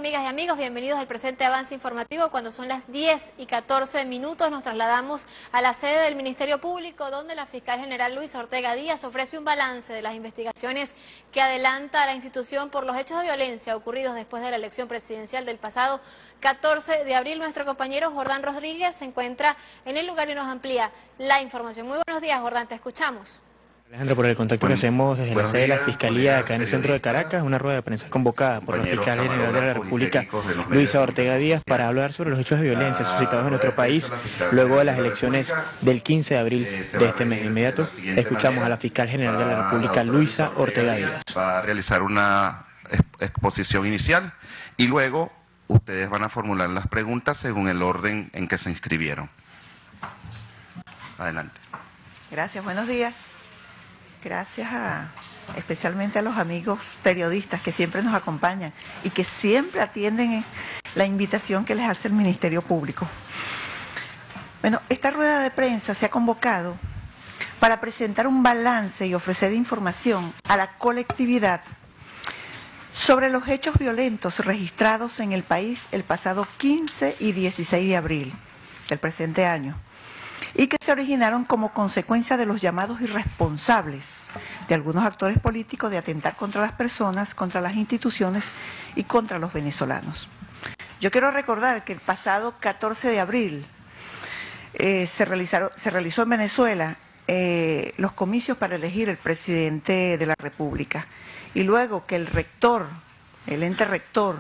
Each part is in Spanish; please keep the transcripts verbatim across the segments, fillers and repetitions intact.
amigas y amigos? Bienvenidos al presente avance informativo. Cuando son las diez y catorce minutos nos trasladamos a la sede del Ministerio Público, donde la fiscal general Luisa Ortega Díaz ofrece un balance de las investigaciones que adelanta la institución por los hechos de violencia ocurridos después de la elección presidencial del pasado catorce de abril. Nuestro compañero Jordán Rodríguez se encuentra en el lugar y nos amplía la información. Muy buenos días, Jordán, te escuchamos. Alejandro, por el contacto que hacemos desde la sede de la Fiscalía acá en el centro de Caracas, una rueda de prensa convocada por la fiscal general de la República, Luisa Ortega Díaz, para hablar sobre los hechos de violencia suscitados en nuestro país luego de las elecciones del quince de abril de este mes. De inmediato, escuchamos a la fiscal general de la República, Luisa Ortega Díaz. Va a realizar una exposición inicial y luego ustedes van a formular las preguntas según el orden en que se inscribieron. Adelante. Gracias, buenos días. Gracias a, especialmente a los amigos periodistas que siempre nos acompañan y que siempre atienden la invitación que les hace el Ministerio Público. Bueno, esta rueda de prensa se ha convocado para presentar un balance y ofrecer información a la colectividad sobre los hechos violentos registrados en el país el pasado quince y dieciséis de abril del presente año, y que se originaron como consecuencia de los llamados irresponsables de algunos actores políticos de atentar contra las personas, contra las instituciones y contra los venezolanos. Yo quiero recordar que el pasado catorce de abril eh, se, realizaron, se realizó en Venezuela eh, los comicios para elegir el presidente de la República, y luego que el rector, el ente rector,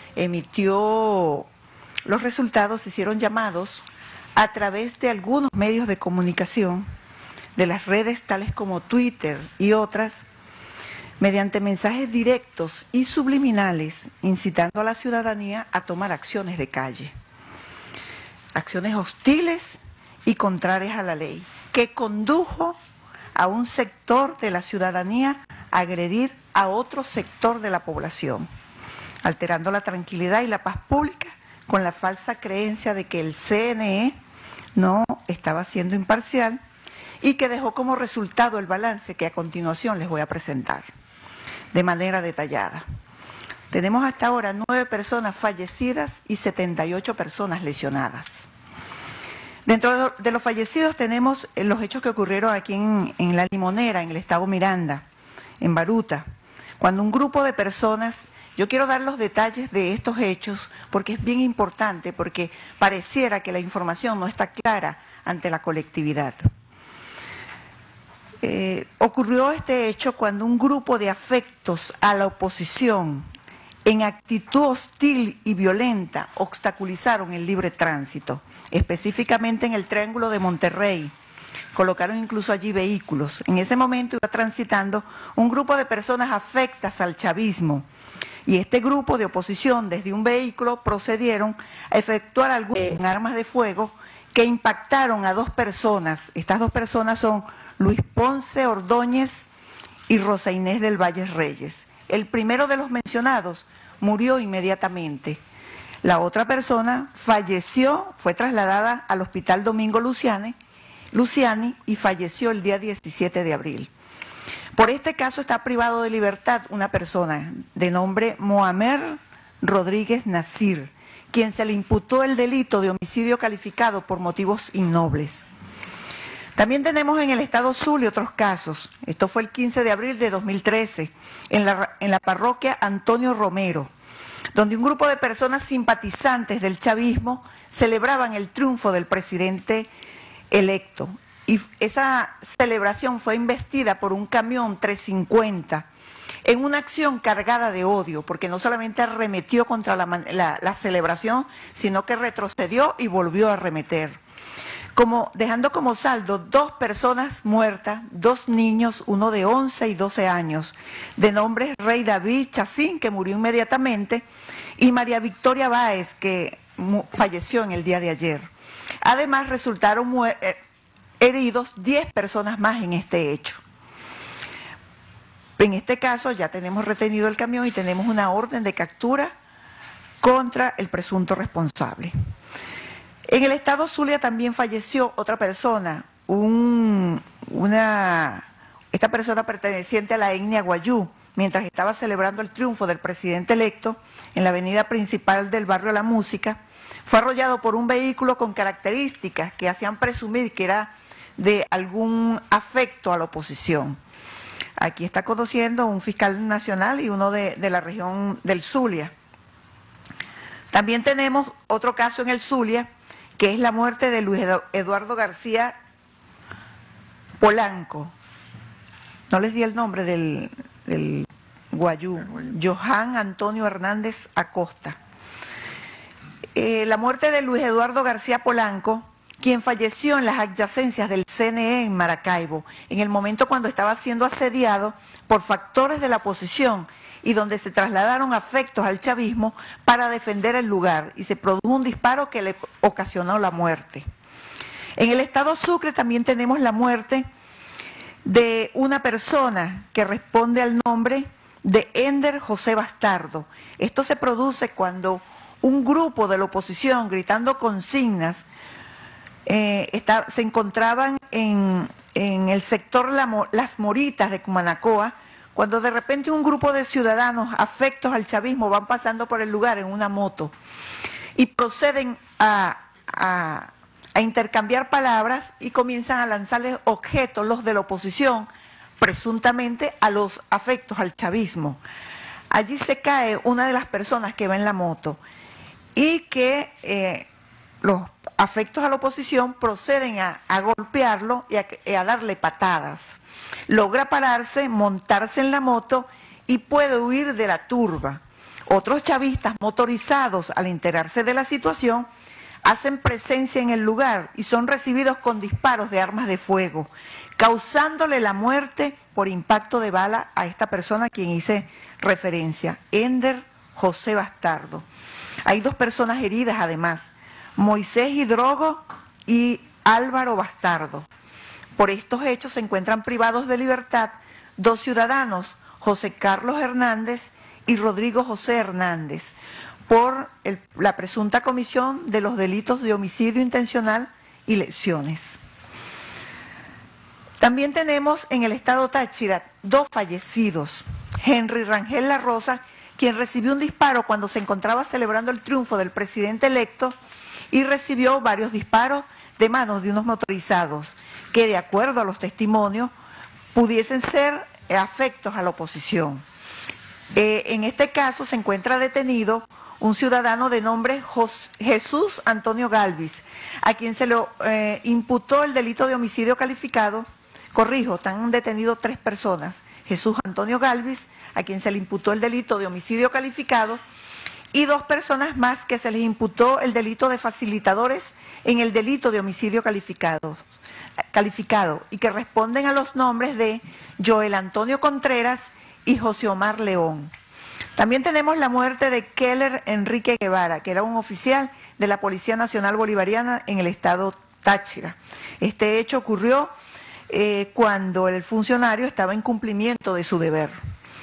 emitió los resultados, se hicieron llamados a través de algunos medios de comunicación, de las redes tales como Twitter y otras, mediante mensajes directos y subliminales, incitando a la ciudadanía a tomar acciones de calle, acciones hostiles y contrarias a la ley, que condujo a un sector de la ciudadanía a agredir a otro sector de la población, alterando la tranquilidad y la paz pública con la falsa creencia de que el C N E no estaba siendo imparcial, y que dejó como resultado el balance que a continuación les voy a presentar de manera detallada. Tenemos hasta ahora nueve personas fallecidas y setenta y ocho personas lesionadas. Dentro de los fallecidos tenemos los hechos que ocurrieron aquí en, en La Limonera, en el estado Miranda, en Baruta, cuando un grupo de personas, yo quiero dar los detalles de estos hechos porque es bien importante, porque pareciera que la información no está clara ante la colectividad. Eh, ocurrió este hecho cuando un grupo de afectos a la oposición, en actitud hostil y violenta, obstaculizaron el libre tránsito, específicamente en el Triángulo de Monterrey. Colocaron incluso allí vehículos. En ese momento iba transitando un grupo de personas afectas al chavismo, y este grupo de oposición desde un vehículo procedieron a efectuar algunas armas de fuego que impactaron a dos personas. Estas dos personas son Luis Ponce Ordóñez y Rosa Inés del Valle Reyes. El primero de los mencionados murió inmediatamente. La otra persona falleció, fue trasladada al Hospital Domingo Luciani, Luciani y falleció el día diecisiete de abril. Por este caso está privado de libertad una persona de nombre Mohamed Rodríguez Nasir, quien se le imputó el delito de homicidio calificado por motivos innobles. También tenemos en el estado Zulia otros casos. Esto fue el quince de abril de dos mil trece, en la, en la parroquia Antonio Romero, donde un grupo de personas simpatizantes del chavismo celebraban el triunfo del presidente electo. Y esa celebración fue investida por un camión trescientos cincuenta en una acción cargada de odio, porque no solamente arremetió contra la, la, la celebración, sino que retrocedió y volvió a arremeter, como, dejando como saldo dos personas muertas, dos niños, uno de once y doce años, de nombre Rey David Chacín, que murió inmediatamente, y María Victoria Báez, que falleció en el día de ayer. Además, resultaron eh, heridos diez personas más en este hecho. En este caso ya tenemos retenido el camión y tenemos una orden de captura contra el presunto responsable. En el estado Zulia también falleció otra persona, un, una, esta persona perteneciente a la etnia Guayú, mientras estaba celebrando el triunfo del presidente electo en la avenida principal del barrio La Música, fue arrollado por un vehículo con características que hacían presumir que era de algún afecto a la oposición. Aquí está conociendo un fiscal nacional y uno de, de la región del Zulia. También tenemos otro caso en el Zulia, que es la muerte de Luis Eduardo García Polanco. No les di el nombre del, del guayú, Johan Antonio Hernández Acosta. Eh, la muerte de Luis Eduardo García Polanco, quien falleció en las adyacencias del C N E en Maracaibo, en el momento cuando estaba siendo asediado por factores de la oposición y donde se trasladaron afectos al chavismo para defender el lugar y se produjo un disparo que le ocasionó la muerte. En el estado Sucre también tenemos la muerte de una persona que responde al nombre de Ender José Bastardo. Esto se produce cuando un grupo de la oposición gritando consignas eh, está, se encontraban en, en el sector La, Las Moritas de Cumanacoa, cuando de repente un grupo de ciudadanos afectos al chavismo van pasando por el lugar en una moto y proceden a, a, a intercambiar palabras y comienzan a lanzarles objetos, los de la oposición, presuntamente a los afectos al chavismo. Allí se cae una de las personas que va en la moto y que eh, los afectos a la oposición proceden a, a golpearlo y a, a darle patadas. Logra pararse, montarse en la moto y puede huir de la turba. Otros chavistas motorizados, al enterarse de la situación, hacen presencia en el lugar y son recibidos con disparos de armas de fuego, causándole la muerte por impacto de bala a esta persona a quien hice referencia, Ender José Bastardo. Hay dos personas heridas además, Moisés Hidrogo y Álvaro Bastardo. Por estos hechos se encuentran privados de libertad dos ciudadanos, José Carlos Hernández y Rodrigo José Hernández, por el, la presunta comisión de los delitos de homicidio intencional y lesiones. También tenemos en el estado Táchira dos fallecidos, Henry Rangel La Rosa, quien recibió un disparo cuando se encontraba celebrando el triunfo del presidente electo y recibió varios disparos de manos de unos motorizados que, de acuerdo a los testimonios, pudiesen ser afectos a la oposición. Eh, en este caso se encuentra detenido un ciudadano de nombre Jos- Jesús Antonio Galvis, a quien se le eh, imputó el delito de homicidio calificado. Corrijo, están detenidos tres personas. Jesús Antonio Galvis, a quien se le imputó el delito de homicidio calificado, y dos personas más que se les imputó el delito de facilitadores en el delito de homicidio calificado, calificado y que responden a los nombres de Joel Antonio Contreras y José Omar León. También tenemos la muerte de Keller Enrique Guevara, que era un oficial de la Policía Nacional Bolivariana en el estado Táchira. Este hecho ocurrió eh, cuando el funcionario estaba en cumplimiento de su deber.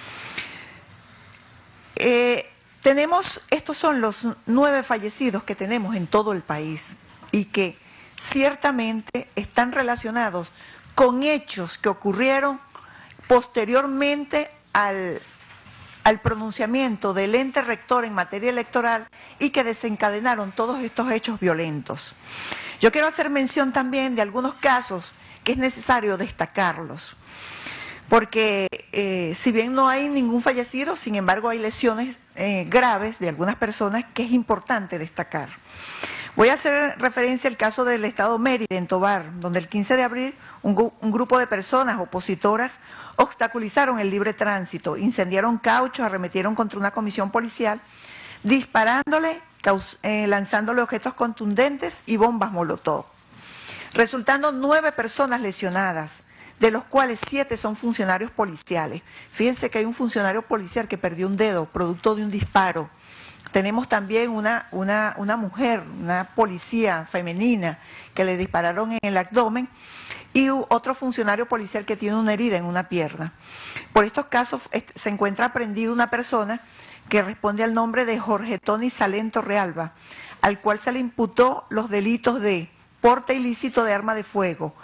Eh, tenemos, estos son los nueve fallecidos que tenemos en todo el país y que ciertamente están relacionados con hechos que ocurrieron posteriormente al, al pronunciamiento del ente rector en materia electoral y que desencadenaron todos estos hechos violentos. Yo quiero hacer mención también de algunos casos que es necesario destacarlos, porque eh, si bien no hay ningún fallecido, sin embargo hay lesiones eh, graves de algunas personas que es importante destacar. Voy a hacer referencia al caso del estado Mérida, en Tovar, donde el quince de abril un, un grupo de personas opositoras obstaculizaron el libre tránsito, incendiaron cauchos, arremetieron contra una comisión policial, disparándole, caus, eh, lanzándole objetos contundentes y bombas molotov, resultando nueve personas lesionadas, de los cuales siete son funcionarios policiales. Fíjense que hay un funcionario policial que perdió un dedo producto de un disparo. Tenemos también una, una, una mujer, una policía femenina que le dispararon en el abdomen y otro funcionario policial que tiene una herida en una pierna. Por estos casos se encuentra aprendida una persona que responde al nombre de Jorge Tony Salento Realba, al cual se le imputó los delitos de porte ilícito de arma de fuego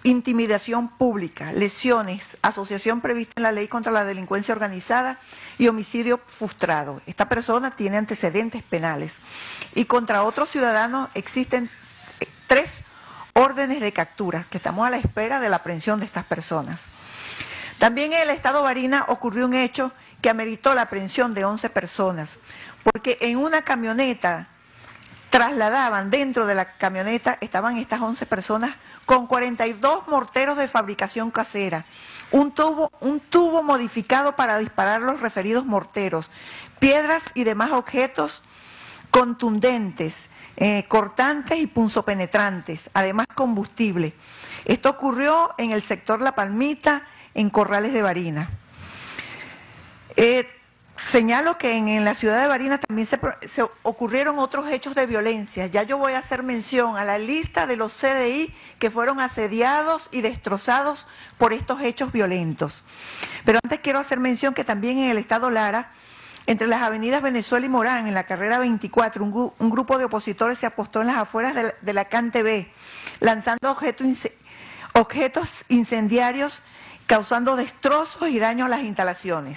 intimidación pública, lesiones, asociación prevista en la Ley contra la Delincuencia Organizada y homicidio frustrado. Esta persona tiene antecedentes penales. Y contra otros ciudadanos existen tres órdenes de captura, que estamos a la espera de la aprehensión de estas personas. También en el estado Barinas ocurrió un hecho que ameritó la aprehensión de once personas, porque en una camioneta trasladaban, dentro de la camioneta estaban estas once personas con cuarenta y dos morteros de fabricación casera, un tubo, un tubo modificado para disparar los referidos morteros, piedras y demás objetos contundentes, eh, cortantes y punzopenetrantes, además combustible. Esto ocurrió en el sector La Palmita, en Corrales de Barinas. Eh, señalo que en, en la ciudad de Barinas también se, se ocurrieron otros hechos de violencia. Ya yo voy a hacer mención a la lista de los C D I que fueron asediados y destrozados por estos hechos violentos. Pero antes quiero hacer mención que también en el estado Lara, entre las avenidas Venezuela y Morán, en la carrera veinticuatro, un, un grupo de opositores se apostó en las afueras de la, de la C A N T V, lanzando objetos, objetos incendiarios, causando destrozos y daños a las instalaciones.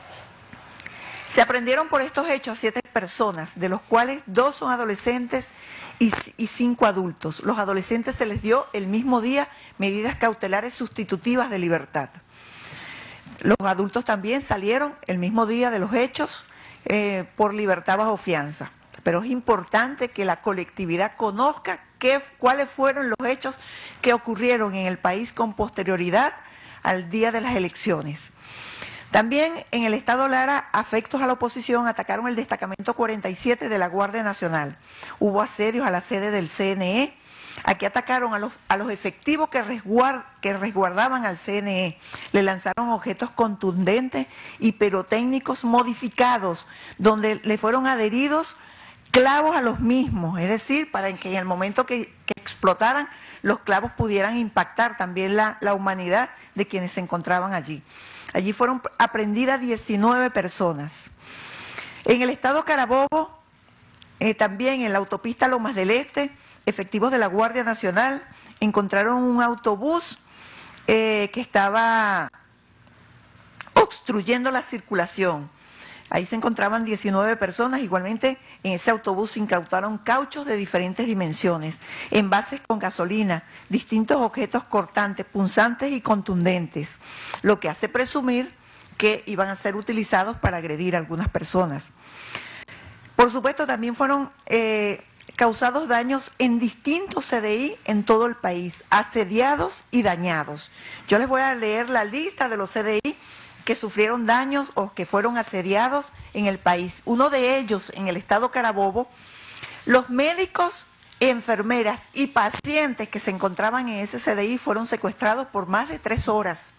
Se aprendieron por estos hechos siete personas, de los cuales dos son adolescentes y, y cinco adultos. Los adolescentes se les dio el mismo día medidas cautelares sustitutivas de libertad. Los adultos también salieron el mismo día de los hechos eh, por libertad bajo fianza. Pero es importante que la colectividad conozca qué, cuáles fueron los hechos que ocurrieron en el país con posterioridad al día de las elecciones. También en el estado Lara, afectos a la oposición atacaron el destacamento cuarenta y siete de la Guardia Nacional. Hubo asedios a la sede del C N E. Aquí atacaron a los, a los efectivos que, resguard, que resguardaban al C N E. Le lanzaron objetos contundentes y pirotécnicos modificados, donde le fueron adheridos clavos a los mismos, es decir, para que en el momento que, que explotaran, los clavos pudieran impactar también la, la humanidad de quienes se encontraban allí. Allí fueron aprehendidas diecinueve personas. En el estado Carabobo, eh, también en la autopista Lomas del Este, efectivos de la Guardia Nacional encontraron un autobús eh, que estaba obstruyendo la circulación. Ahí se encontraban diecinueve personas. Igualmente en ese autobús se incautaron cauchos de diferentes dimensiones, envases con gasolina, distintos objetos cortantes, punzantes y contundentes, lo que hace presumir que iban a ser utilizados para agredir a algunas personas. Por supuesto, también fueron eh, causados daños en distintos C D I en todo el país, asediados y dañados. Yo les voy a leer la lista de los C D I que sufrieron daños o que fueron asediados en el país. Uno de ellos, en el estado Carabobo, los médicos, enfermeras y pacientes que se encontraban en ese C D I fueron secuestrados por más de tres horas,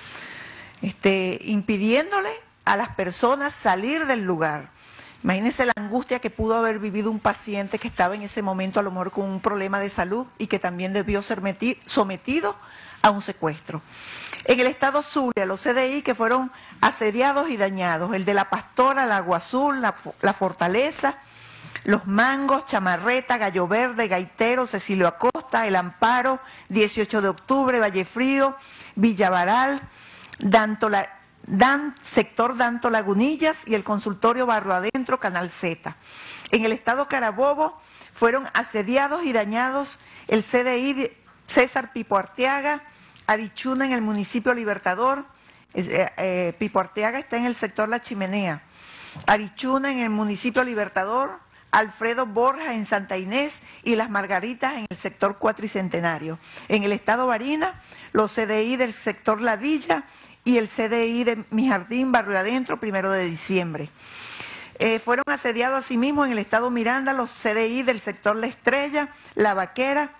este, impidiéndole a las personas salir del lugar. Imagínense la angustia que pudo haber vivido un paciente que estaba en ese momento a lo mejor con un problema de salud y que también debió ser sometido a un secuestro. En el estado Zulia, los C D I que fueron asediados y dañados, el de La Pastora, la Agua Azul, la, la Fortaleza, Los Mangos, Chamarreta, Gallo Verde, Gaitero, Cecilio Acosta, El Amparo, dieciocho de octubre, Vallefrío, Villavaral, Dantola, Dan, sector Danto Lagunillas y el consultorio Barrio Adentro, Canal Z. En el estado Carabobo fueron asediados y dañados el C D I de César Pipo Arteaga, Arichuna en el municipio Libertador, eh, eh, Pipo Arteaga está en el sector La Chimenea, Arichuna en el municipio Libertador, Alfredo Borja en Santa Inés y Las Margaritas en el sector Cuatricentenario. En el estado Barinas, los C D I del sector La Villa y el C D I de Mi Jardín, Barrio Adentro, primero de diciembre. Eh, fueron asediados asimismo en el estado Miranda los C D I del sector La Estrella, La Vaquera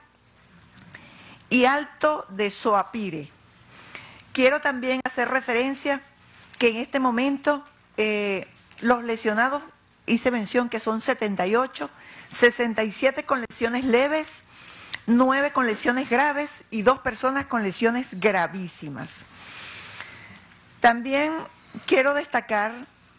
y Alto de Soapire. Quiero también hacer referencia que en este momento eh, los lesionados, hice mención que son setenta y ocho, sesenta y siete con lesiones leves, nueve con lesiones graves y dos personas con lesiones gravísimas. También quiero destacar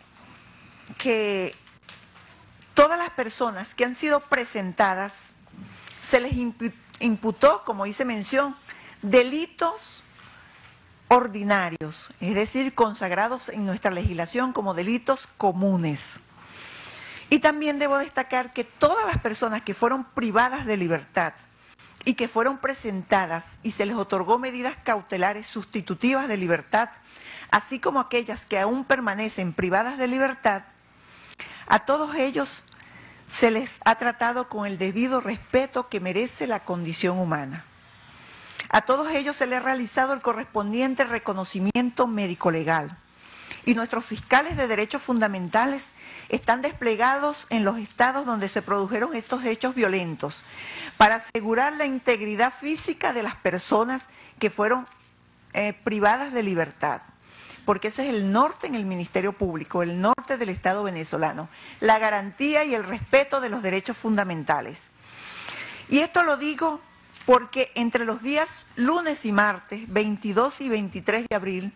que todas las personas que han sido presentadas se les imputó, como hice mención, delitos ordinarios, es decir, consagrados en nuestra legislación como delitos comunes. Y también debo destacar que todas las personas que fueron privadas de libertad y que fueron presentadas y se les otorgó medidas cautelares sustitutivas de libertad, así como aquellas que aún permanecen privadas de libertad, a todos ellos se les ha tratado con el debido respeto que merece la condición humana. A todos ellos se les ha realizado el correspondiente reconocimiento médico-legal. Y nuestros fiscales de derechos fundamentales están desplegados en los estados donde se produjeron estos hechos violentos para asegurar la integridad física de las personas que fueron eh, privadas de libertad. Porque ese es el norte en el Ministerio Público, el norte del Estado venezolano, la garantía y el respeto de los derechos fundamentales. Y esto lo digo porque entre los días lunes y martes, veintidós y veintitrés de abril,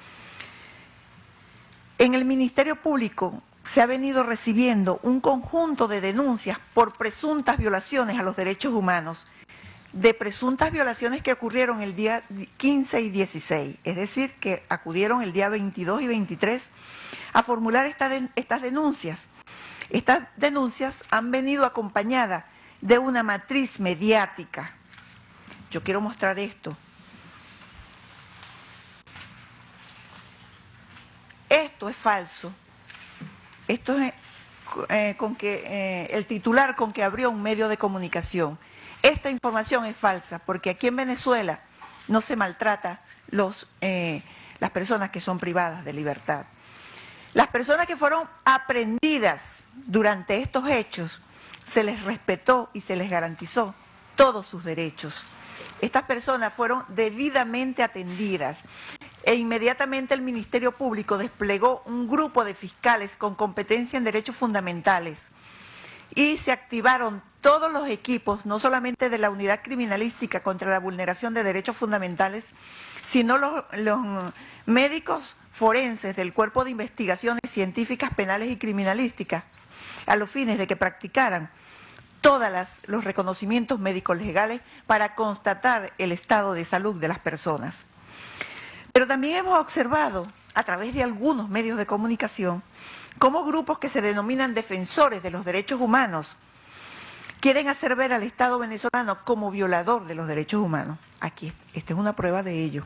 en el Ministerio Público se ha venido recibiendo un conjunto de denuncias por presuntas violaciones a los derechos humanos, de presuntas violaciones que ocurrieron el día quince y dieciséis, es decir, que acudieron el día veintidós y veintitrés a formular esta de, estas denuncias. Estas denuncias han venido acompañadas de una matriz mediática. Yo quiero mostrar esto. Esto es falso. Esto es eh, con que, eh, el titular con que abrió un medio de comunicación. Esta información es falsa porque aquí en Venezuela no se maltrata los, eh, las personas que son privadas de libertad. Las personas que fueron aprehendidas durante estos hechos, se les respetó y se les garantizó todos sus derechos. Estas personas fueron debidamente atendidas e inmediatamente el Ministerio Público desplegó un grupo de fiscales con competencia en derechos fundamentales y se activaron todos los equipos, no solamente de la Unidad Criminalística contra la Vulneración de Derechos Fundamentales, sino los, los médicos forenses del Cuerpo de Investigaciones Científicas, Penales y Criminalísticas, a los fines de que practicaran todos los reconocimientos médicos legales para constatar el estado de salud de las personas. Pero también hemos observado, a través de algunos medios de comunicación, cómo grupos que se denominan defensores de los derechos humanos quieren hacer ver al Estado venezolano como violador de los derechos humanos. Aquí, esta es una prueba de ello.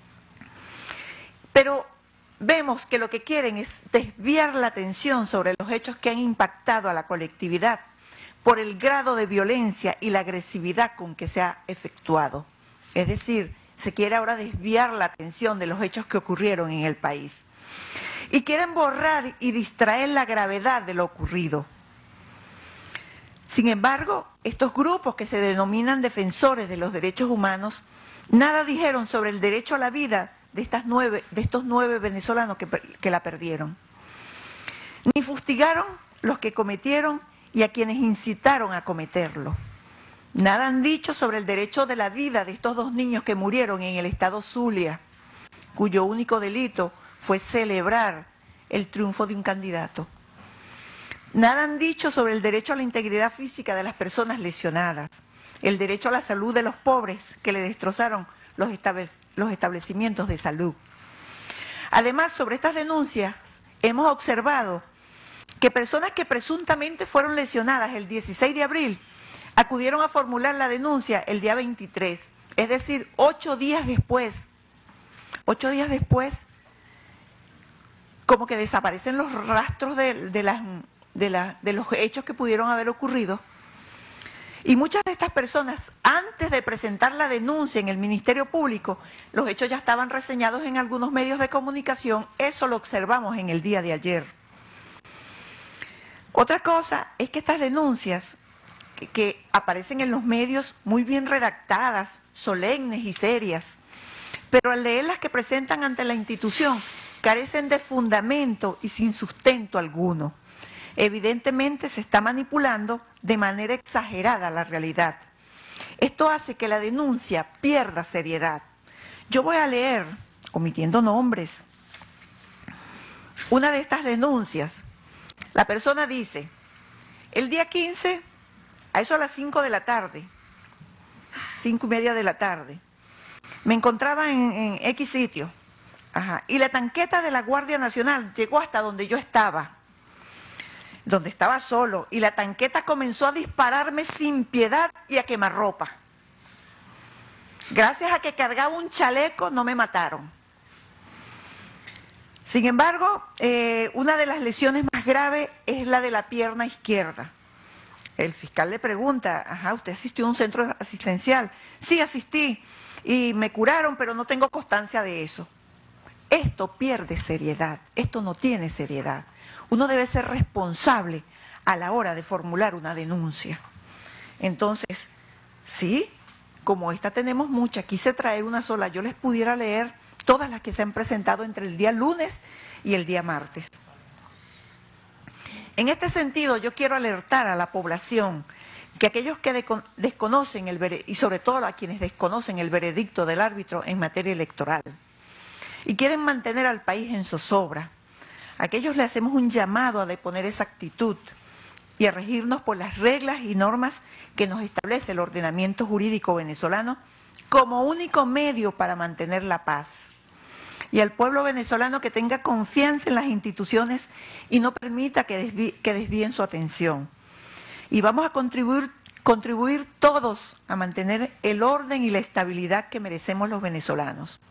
Pero vemos que lo que quieren es desviar la atención sobre los hechos que han impactado a la colectividad por el grado de violencia y la agresividad con que se ha efectuado. Es decir, se quiere ahora desviar la atención de los hechos que ocurrieron en el país. Y quieren borrar y distraer la gravedad de lo ocurrido. Sin embargo, estos grupos que se denominan defensores de los derechos humanos, nada dijeron sobre el derecho a la vida de, estas nueve, de estos nueve venezolanos que, que la perdieron. Ni fustigaron los que cometieron y a quienes incitaron a cometerlo. Nada han dicho sobre el derecho de la vida de estos dos niños que murieron en el estado Zulia, cuyo único delito fue celebrar el triunfo de un candidato. Nada han dicho sobre el derecho a la integridad física de las personas lesionadas, el derecho a la salud de los pobres que le destrozaron los, estable los establecimientos de salud. Además, sobre estas denuncias hemos observado que personas que presuntamente fueron lesionadas el dieciséis de abril acudieron a formular la denuncia el día veintitrés, es decir, ocho días después. Ocho días después, como que desaparecen los rastros de, de, las, de, la, de los hechos que pudieron haber ocurrido. Y muchas de estas personas, antes de presentar la denuncia en el Ministerio Público, los hechos ya estaban reseñados en algunos medios de comunicación. Eso lo observamos en el día de ayer. Otra cosa es que estas denuncias que, que aparecen en los medios muy bien redactadas, solemnes y serias, pero al leer las que presentan ante la institución carecen de fundamento y sin sustento alguno. Evidentemente se está manipulando de manera exagerada la realidad. Esto hace que la denuncia pierda seriedad. Yo voy a leer, omitiendo nombres, una de estas denuncias. La persona dice, el día quince, a eso a las cinco de la tarde, cinco y media de la tarde, Me encontraba en, en X sitio. Ajá. Y la tanqueta de la Guardia Nacional llegó hasta donde yo estaba, donde estaba solo, y la tanqueta comenzó a dispararme sin piedad y a quemarropa. Gracias a que cargaba un chaleco no me mataron. Sin embargo, eh, una de las lesiones más graves es la de la pierna izquierda. El fiscal le pregunta, ajá, ¿usted asistió a un centro asistencial? Sí, asistí y me curaron, pero no tengo constancia de eso. Esto pierde seriedad, esto no tiene seriedad. Uno debe ser responsable a la hora de formular una denuncia. Entonces, sí, como esta tenemos muchas, quise traer una sola, yo les pudiera leer todas las que se han presentado entre el día lunes y el día martes. En este sentido, yo quiero alertar a la población que aquellos que desconocen, el y sobre todo a quienes desconocen el veredicto del árbitro en materia electoral y quieren mantener al país en zozobra, a aquellos le hacemos un llamado a deponer esa actitud y a regirnos por las reglas y normas que nos establece el ordenamiento jurídico venezolano como único medio para mantener la paz. Y al pueblo venezolano que tenga confianza en las instituciones y no permita que, desví que desvíen su atención. Y vamos a contribuir, contribuir todos a mantener el orden y la estabilidad que merecemos los venezolanos.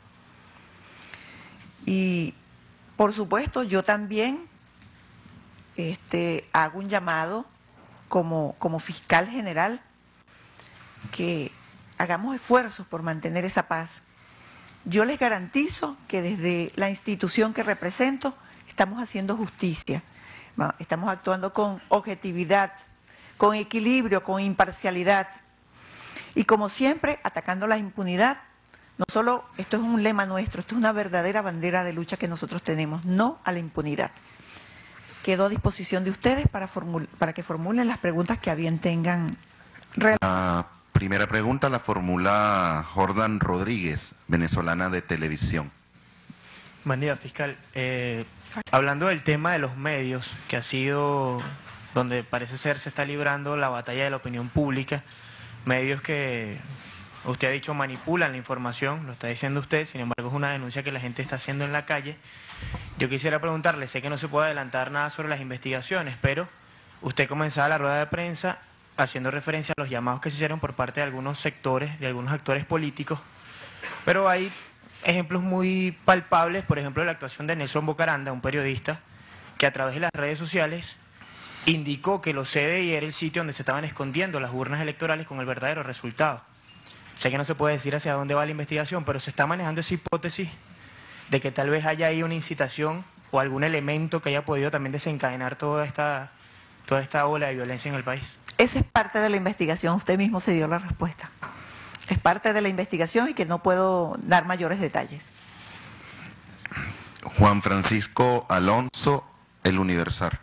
Y, por supuesto, yo también este, hago un llamado como, como fiscal general que hagamos esfuerzos por mantener esa paz. Yo les garantizo que desde la institución que represento estamos haciendo justicia, estamos actuando con objetividad, con equilibrio, con imparcialidad y como siempre atacando la impunidad. No solo esto es un lema nuestro, esto es una verdadera bandera de lucha que nosotros tenemos, no a la impunidad. Quedo a disposición de ustedes para, para que formulen las preguntas que a bien tengan. La primera pregunta la formula Jordan Rodríguez, venezolana de televisión. Buen día, fiscal. Eh, hablando del tema de los medios, que ha sido donde parece ser se está librando la batalla de la opinión pública, medios que usted ha dicho manipulan la información, lo está diciendo usted, sin embargo es una denuncia que la gente está haciendo en la calle. Yo quisiera preguntarle, sé que no se puede adelantar nada sobre las investigaciones, pero usted comenzaba la rueda de prensa haciendo referencia a los llamados que se hicieron por parte de algunos sectores, de algunos actores políticos, pero hay ejemplos muy palpables, por ejemplo, la actuación de Nelson Bocaranda, un periodista que a través de las redes sociales indicó que los C D I era el sitio donde se estaban escondiendo las urnas electorales con el verdadero resultado. Sé que no se puede decir hacia dónde va la investigación, pero se está manejando esa hipótesis de que tal vez haya ahí una incitación o algún elemento que haya podido también desencadenar toda esta, toda esta ola de violencia en el país. Esa es parte de la investigación, usted mismo se dio la respuesta. Es parte de la investigación y que no puedo dar mayores detalles. Juan Francisco Alonso, El Universal.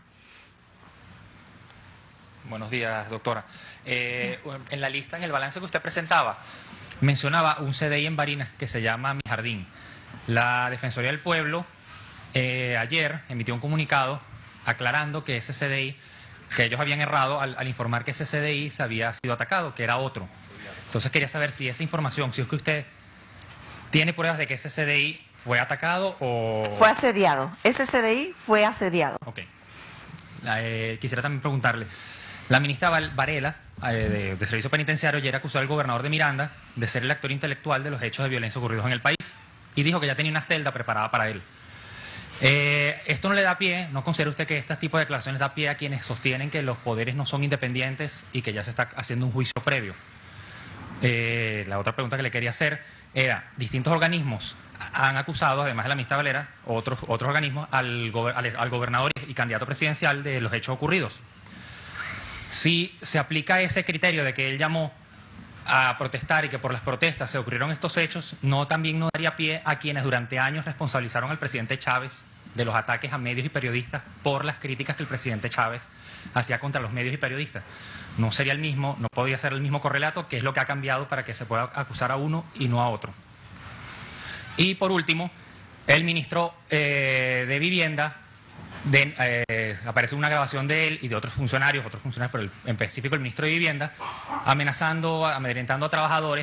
Buenos días, doctora. Eh, en la lista, en el balance que usted presentaba, mencionaba un C D I en Barinas que se llama Mi Jardín. La Defensoría del Pueblo eh, ayer emitió un comunicado aclarando que ese C D I, que ellos habían errado al, al informar que ese C D I se había sido atacado, que era otro. Entonces quería saber si esa información, si es que usted tiene pruebas de que ese C D I fue atacado o... Fue asediado. Ese C D I fue asediado. Ok. Eh, quisiera también preguntarle, la ministra Varela, eh, de, de Servicio Penitenciario, ayer acusó al gobernador de Miranda de ser el actor intelectual de los hechos de violencia ocurridos en el país y dijo que ya tenía una celda preparada para él. Eh, esto no le da pie, ¿no considera usted que este tipo de declaraciones da pie a quienes sostienen que los poderes no son independientes y que ya se está haciendo un juicio previo? Eh, la otra pregunta que le quería hacer era, distintos organismos han acusado, además de la ministra Valera, otros, otros organismos, al, go al, al gobernador y candidato presidencial de los hechos ocurridos. Si se aplica ese criterio de que él llamó a protestar y que por las protestas se ocurrieron estos hechos, ¿no también no daría pie a quienes durante años responsabilizaron al presidente Chávez de los ataques a medios y periodistas por las críticas que el presidente Chávez hacía contra los medios y periodistas? No sería el mismo, no podría ser el mismo correlato, que es lo que ha cambiado para que se pueda acusar a uno y no a otro. Y por último, el ministro eh, de Vivienda, de, eh, aparece una grabación de él y de otros funcionarios, otros funcionarios, pero el, en específico el ministro de Vivienda, amenazando, amedrentando a trabajadores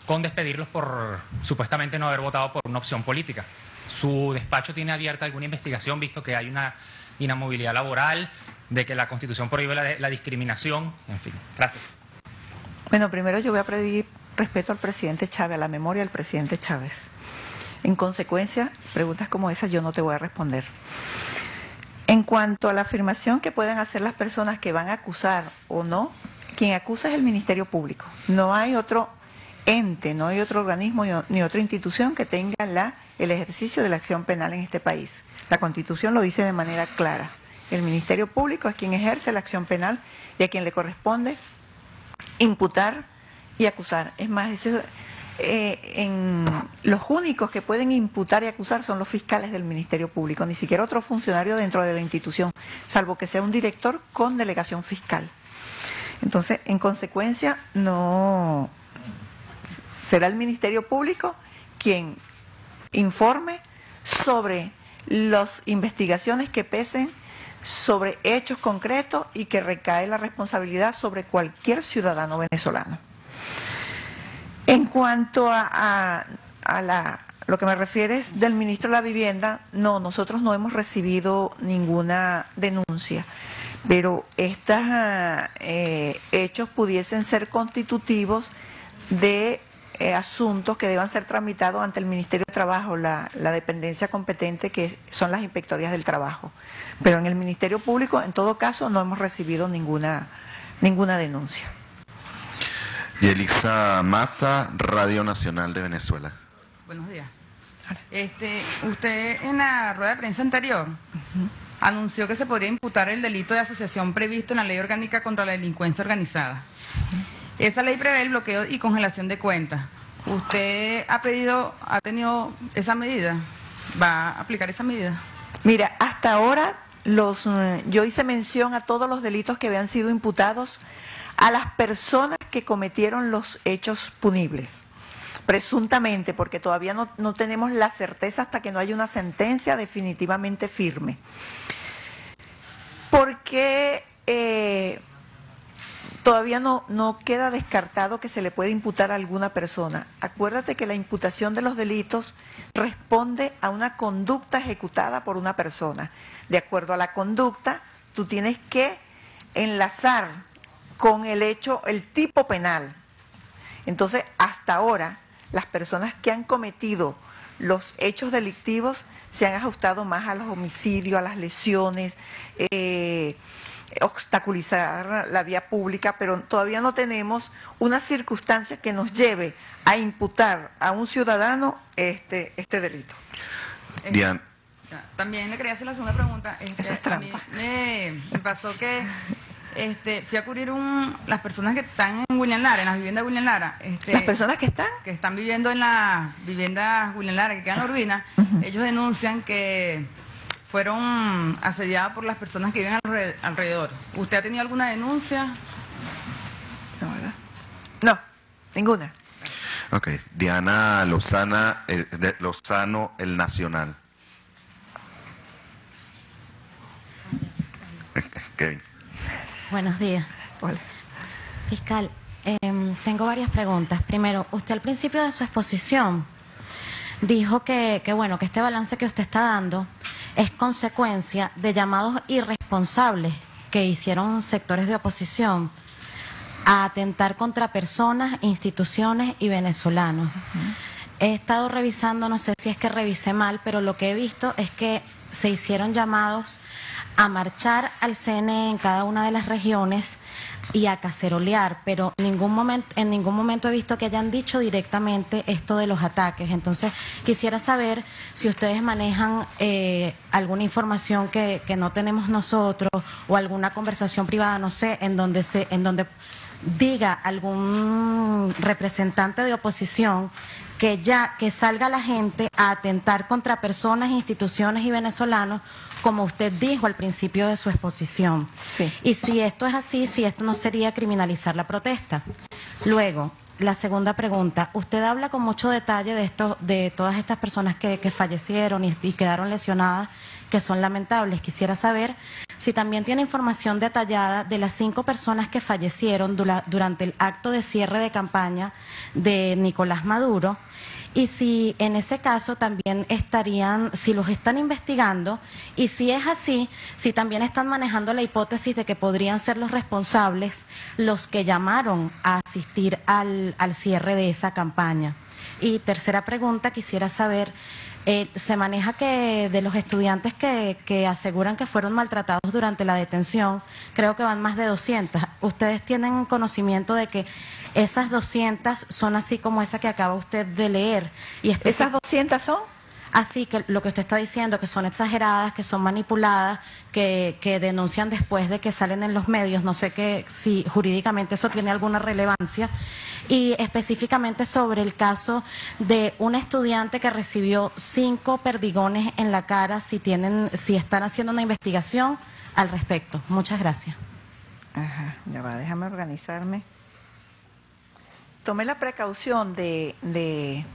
con despedirlos por supuestamente no haber votado por una opción política. ¿Su despacho tiene abierta alguna investigación, visto que hay una inamovilidad laboral, de que la Constitución prohíbe la, la discriminación? En fin, gracias. Bueno, primero yo voy a pedir respeto al presidente Chávez, a la memoria del presidente Chávez. En consecuencia, preguntas como esas yo no te voy a responder. En cuanto a la afirmación que pueden hacer las personas que van a acusar o no, quien acusa es el Ministerio Público. No hay otro ente, no hay otro organismo ni otra institución que tenga la, el ejercicio de la acción penal en este país. La Constitución lo dice de manera clara. El Ministerio Público es quien ejerce la acción penal y a quien le corresponde imputar y acusar. Es más, ese, eh, en, los únicos que pueden imputar y acusar son los fiscales del Ministerio Público, ni siquiera otro funcionario dentro de la institución, salvo que sea un director con delegación fiscal. Entonces, en consecuencia, no será el Ministerio Público quien informe sobre las investigaciones que pesen sobre hechos concretos y que recae la responsabilidad sobre cualquier ciudadano venezolano. En cuanto a, a, a la, lo que me refieres del ministro de la Vivienda, no, nosotros no hemos recibido ninguna denuncia, pero estos eh, hechos pudiesen ser constitutivos de eh, asuntos que deban ser tramitados ante el Ministerio de Trabajo, la, la dependencia competente que son las inspectorías del trabajo. Pero en el Ministerio Público, en todo caso, no hemos recibido ninguna, ninguna denuncia. Yelixa Maza, Radio Nacional de Venezuela. Buenos días. Este, usted en la rueda de prensa anterior uh-huh. anunció que se podría imputar el delito de asociación previsto en la Ley Orgánica contra la Delincuencia Organizada. Uh-huh. Esa ley prevé el bloqueo y congelación de cuentas. ¿Usted ha pedido, ha tenido esa medida? ¿Va a aplicar esa medida? Mira, hasta ahora los, yo hice mención a todos los delitos que habían sido imputados a las personas que cometieron los hechos punibles, presuntamente, porque todavía no, no tenemos la certeza hasta que no haya una sentencia definitivamente firme. Porque eh, todavía no, no queda descartado que se le puede imputar a alguna persona. Acuérdate que la imputación de los delitos responde a una conducta ejecutada por una persona. De acuerdo a la conducta, tú tienes que enlazar con el hecho, el tipo penal. Entonces, hasta ahora, las personas que han cometido los hechos delictivos se han ajustado más a los homicidios, a las lesiones, eh, obstaculizar la vía pública, pero todavía no tenemos una circunstancia que nos lleve a imputar a un ciudadano este, este delito. Bien. También le quería hacer la segunda pregunta. Este, Eso es trampa. A mí me, me pasó que este, fui a cubrir un, las personas que están en William Lara, en las viviendas de William Lara. Este, ¿Las personas que están? Que están viviendo en las viviendas William Lara, que quedan en la Urbina, uh-huh. Ellos denuncian que fueron asediadas por las personas que viven alrededor. ¿Usted ha tenido alguna denuncia? No, ¿verdad? No, ninguna. Ok, Diana Lozana, eh, de Lozano, El Nacional. Kevin. Buenos días. Hola. Fiscal, eh, tengo varias preguntas. Primero, usted al principio de su exposición dijo que, que, bueno, que este balance que usted está dando es consecuencia de llamados irresponsables que hicieron sectores de oposición a atentar contra personas, instituciones y venezolanos. Uh-huh. He estado revisando, no sé si es que revisé mal, pero lo que he visto es que se hicieron llamados a marchar al C N E en cada una de las regiones y a cacerolear, pero ningún momento, en ningún momento he visto que hayan dicho directamente esto de los ataques. Entonces, quisiera saber si ustedes manejan eh, alguna información que, que no tenemos nosotros o alguna conversación privada, no sé, en donde se, en donde diga algún representante de oposición que ya que salga la gente a atentar contra personas, instituciones y venezolanos, como usted dijo al principio de su exposición. Sí. Y si esto es así, si esto no sería criminalizar la protesta. Luego, la segunda pregunta, usted habla con mucho detalle de esto, de todas estas personas que, que fallecieron y, y quedaron lesionadas, que son lamentables. Quisiera saber si también tiene información detallada de las cinco personas que fallecieron dura, durante el acto de cierre de campaña de Nicolás Maduro, y si en ese caso también estarían, si los están investigando, y si es así, si también están manejando la hipótesis de que podrían ser los responsables los que llamaron a asistir al, al cierre de esa campaña. Y tercera pregunta, quisiera saber, eh, se maneja que de los estudiantes que, que aseguran que fueron maltratados durante la detención, creo que van más de doscientas. ¿Ustedes tienen conocimiento de que esas doscientas son así como esa que acaba usted de leer? Y ¿Esas doscientas son? Así que lo que usted está diciendo, que son exageradas, que son manipuladas, que, que denuncian después de que salen en los medios, no sé que, si jurídicamente eso tiene alguna relevancia, y específicamente sobre el caso de un estudiante que recibió cinco perdigones en la cara, si tienen, si están haciendo una investigación al respecto. Muchas gracias. Ajá, ya va, déjame organizarme. Tomé la precaución de... de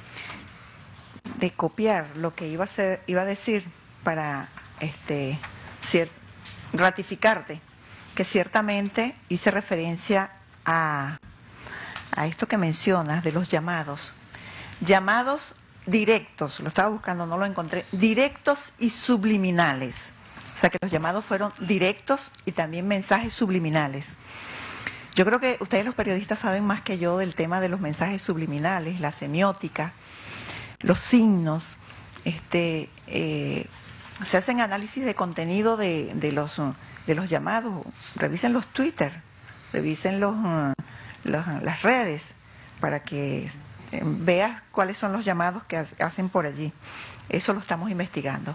de copiar lo que iba a ser, iba a decir para este cier, ratificarte que ciertamente hice referencia a, a esto que mencionas de los llamados. Llamados directos, lo estaba buscando, no lo encontré, directos y subliminales. O sea que los llamados fueron directos y también mensajes subliminales. Yo creo que ustedes los periodistas saben más que yo del tema de los mensajes subliminales, la semiótica, los signos, este, eh, se hacen análisis de contenido de, de, los, de los llamados, revisen los Twitter, revisen los, los, las redes, para que veas cuáles son los llamados que hacen por allí. Eso lo estamos investigando.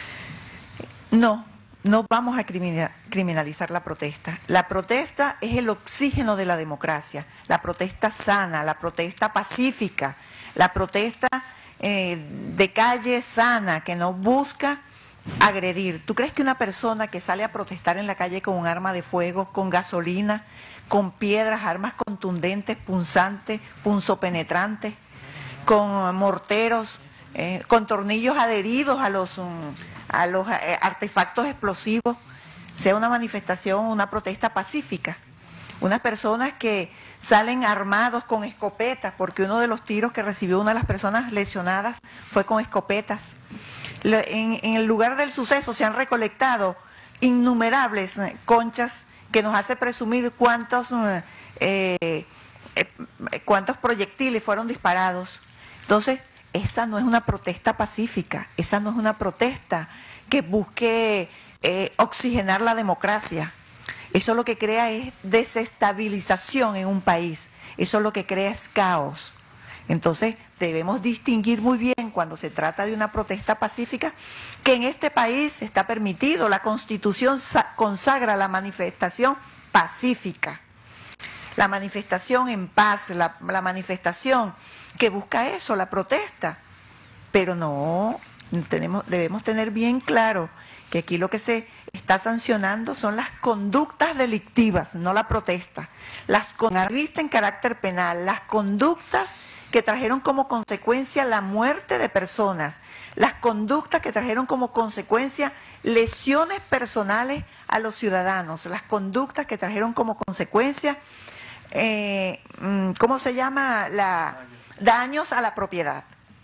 No, no vamos a criminalizar la protesta. La protesta es el oxígeno de la democracia, la protesta sana, la protesta pacífica, la protesta Eh, de calle sana, que no busca agredir. ¿Tú crees que una persona que sale a protestar en la calle con un arma de fuego, con gasolina, con piedras, armas contundentes, punzantes, punzopenetrantes, con morteros, eh, con tornillos adheridos a los, um, a los eh, artefactos explosivos, sea una manifestación, una protesta pacífica? Unas personas que salen armados con escopetas, porque uno de los tiros que recibió una de las personas lesionadas fue con escopetas. En, en el lugar del suceso se han recolectado innumerables conchas que nos hace presumir cuántos, eh, eh, cuántos proyectiles fueron disparados. Entonces, esa no es una protesta pacífica, esa no es una protesta que busque eh, oxigenar la democracia. Eso lo que crea es desestabilización en un país, eso lo que crea es caos. Entonces debemos distinguir muy bien cuando se trata de una protesta pacífica, que en este país está permitido, la Constitución consagra la manifestación pacífica, la manifestación en paz, la, la manifestación que busca eso, la protesta. Pero no, tenemos, debemos tener bien claro que aquí lo que se está sancionando son las conductas delictivas, no la protesta. Las conductas en carácter penal, las conductas que trajeron como consecuencia la muerte de personas, las conductas que trajeron como consecuencia lesiones personales a los ciudadanos, las conductas que trajeron como consecuencia, eh, ¿cómo se llama? La, daños a la propiedad.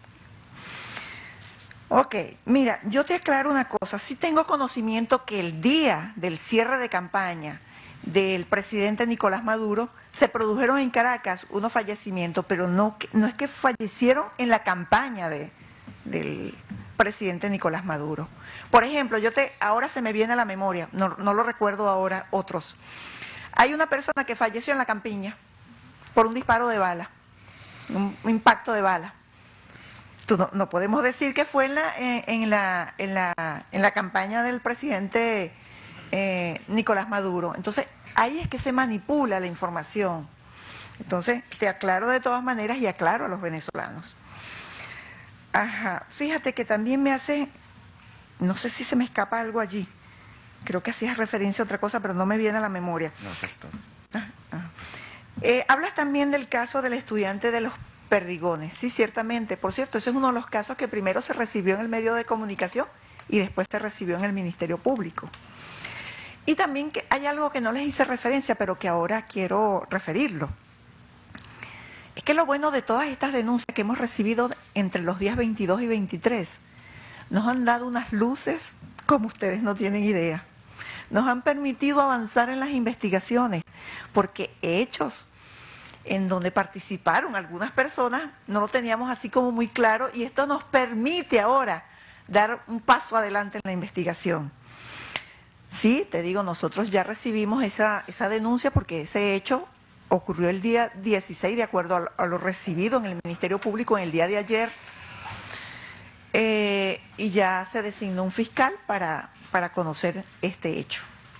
Ok, mira, yo te aclaro una cosa, sí tengo conocimiento que el día del cierre de campaña del presidente Nicolás Maduro se produjeron en Caracas unos fallecimientos, pero no, no es que fallecieron en la campaña de, del presidente Nicolás Maduro. Por ejemplo, yo te, ahora se me viene a la memoria, no, no lo recuerdo ahora otros. Hay una persona que falleció en la campiña por un disparo de bala, un, un impacto de bala. No, no podemos decir que fue en la, en, en la, en la, en la campaña del presidente eh, Nicolás Maduro. Entonces, ahí es que se manipula la información. Entonces, te aclaro de todas maneras y aclaro a los venezolanos. Ajá, fíjate que también me hace, no sé si se me escapa algo allí. Creo que hacías referencia a otra cosa, pero no me viene a la memoria. No, sector. Ah, ah. Eh, hablas también del caso del estudiante de los Perdigones. Sí, ciertamente. Por cierto, ese es uno de los casos que primero se recibió en el medio de comunicación y después se recibió en el Ministerio Público. Y también que hay algo que no les hice referencia, pero que ahora quiero referirlo. Es que lo bueno de todas estas denuncias que hemos recibido entre los días veintidós y veintitrés, nos han dado unas luces como ustedes no tienen idea. Nos han permitido avanzar en las investigaciones, porque hechos en donde participaron algunas personas no lo teníamos así como muy claro, y esto nos permite ahora dar un paso adelante en la investigación. Sí, te digo, nosotros ya recibimos esa, esa denuncia porque ese hecho ocurrió el día dieciséis, de acuerdo a, a lo recibido en el Ministerio Público en el día de ayer, eh, y ya se designó un fiscal para, para conocer este hecho.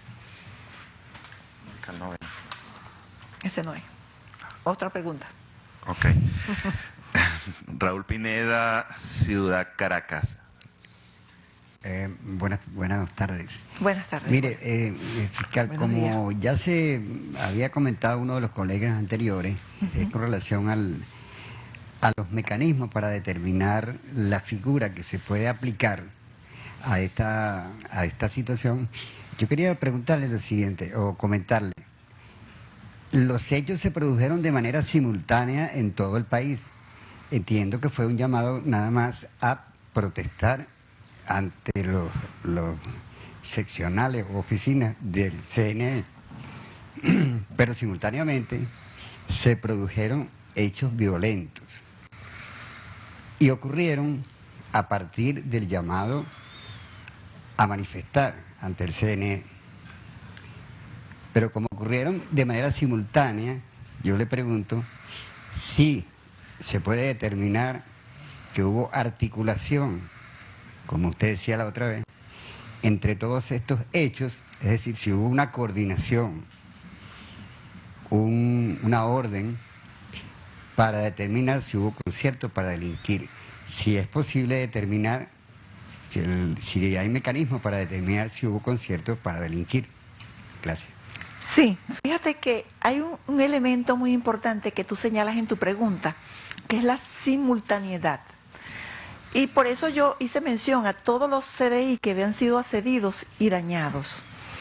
Ese no es. Otra pregunta. Ok. Raúl Pineda, Ciudad Caracas. Eh, buenas, buenas tardes. Buenas tardes. Mire, eh, fiscal, Buenos como días. Ya se había comentado uno de los colegas anteriores, uh-huh. es con relación al, a los mecanismos para determinar la figura que se puede aplicar a esta, a esta situación, yo quería preguntarle lo siguiente, o comentarle. Los hechos se produjeron de manera simultánea en todo el país. Entiendo que fue un llamado nada más a protestar ante los, los seccionales o oficinas del C N E, pero simultáneamente se produjeron hechos violentos y ocurrieron a partir del llamado a manifestar ante el C N E. Pero como ocurrieron de manera simultánea, yo le pregunto si se puede determinar que hubo articulación, como usted decía la otra vez, entre todos estos hechos, es decir, si hubo una coordinación, un, una orden para determinar si hubo concierto para delinquir, si es posible determinar, si, el, si hay mecanismos para determinar si hubo concierto para delinquir. Gracias. Sí, fíjate que hay un, un elemento muy importante que tú señalas en tu pregunta, que es la simultaneidad. Y por eso yo hice mención a todos los C D I que habían sido accedidos y dañados.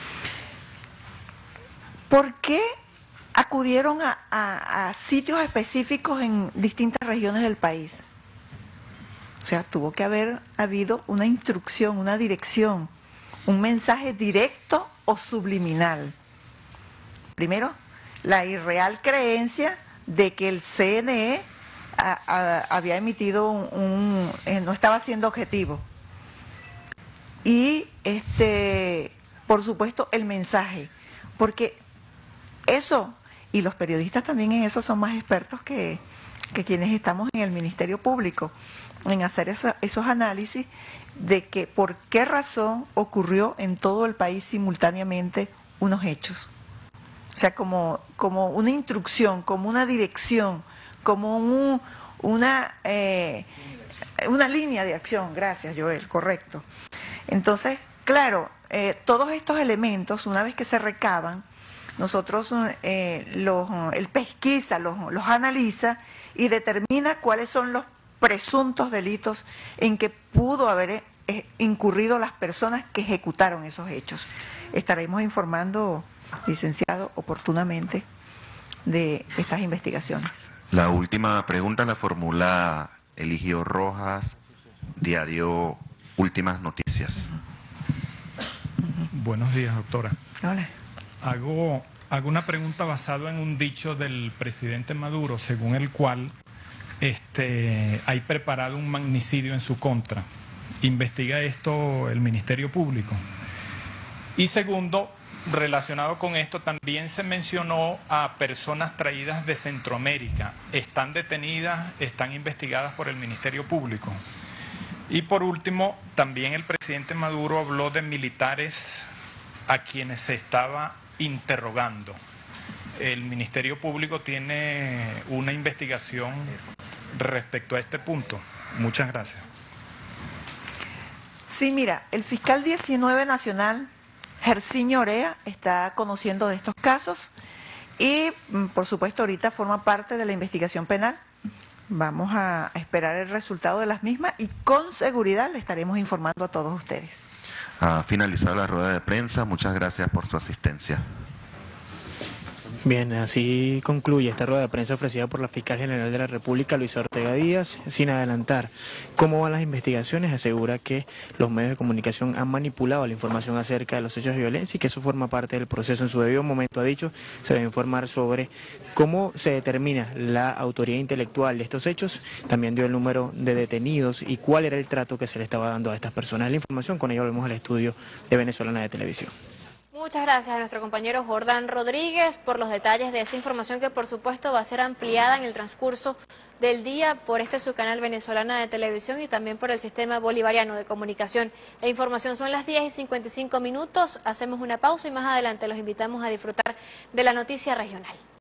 ¿Por qué acudieron a, a, a sitios específicos en distintas regiones del país? O sea, tuvo que haber habido una instrucción, una dirección, un mensaje directo o subliminal. Primero, la irreal creencia de que el C N E a, a, había emitido un, un eh, no estaba siendo objetivo. Y este, por supuesto, el mensaje, porque eso, y los periodistas también en eso son más expertos que, que quienes estamos en el Ministerio Público, en hacer esa, esos análisis de que por qué razón ocurrió en todo el país simultáneamente unos hechos. O sea, como, como una instrucción, como una dirección, como un, una, eh, una línea de acción. Gracias, Joel, correcto. Entonces, claro, eh, todos estos elementos, una vez que se recaban, nosotros, eh, los, el pesquisa, los, los analiza y determina cuáles son los presuntos delitos en que pudo haber eh, incurrido las personas que ejecutaron esos hechos. Estaremos informando, licenciado, oportunamente de estas investigaciones. La última pregunta la formula Eligio Rojas, diario Últimas Noticias. Buenos días, doctora. Hola. Hago, hago una pregunta basada en un dicho del presidente Maduro, según el cual este, hay preparado un magnicidio en su contra. ¿Investiga esto el Ministerio Público? Y segundo, relacionado con esto, también se mencionó a personas traídas de Centroamérica. ¿Están detenidas, están investigadas por el Ministerio Público? Y por último, también el presidente Maduro habló de militares a quienes se estaba interrogando. ¿El Ministerio Público tiene una investigación respecto a este punto? Muchas gracias. Sí, mira, el fiscal diecinueve nacional, Jerciño Orea, está conociendo de estos casos y por supuesto ahorita forma parte de la investigación penal. Vamos a esperar el resultado de las mismas y con seguridad le estaremos informando a todos ustedes. Ha finalizado la rueda de prensa. Muchas gracias por su asistencia. Bien, así concluye esta rueda de prensa ofrecida por la Fiscal General de la República, Luisa Ortega Díaz. Sin adelantar cómo van las investigaciones, asegura que los medios de comunicación han manipulado la información acerca de los hechos de violencia y que eso forma parte del proceso. En su debido momento, ha dicho, se debe informar sobre cómo se determina la autoría intelectual de estos hechos. También dio el número de detenidos y cuál era el trato que se le estaba dando a estas personas. La información, con ello volvemos al estudio de Venezolana de Televisión. Muchas gracias a nuestro compañero Jordán Rodríguez por los detalles de esa información que por supuesto va a ser ampliada en el transcurso del día por este su canal Venezolana de Televisión y también por el Sistema Bolivariano de Comunicación e Información. Son las diez y cincuenta y cinco minutos, hacemos una pausa y más adelante los invitamos a disfrutar de la noticia regional.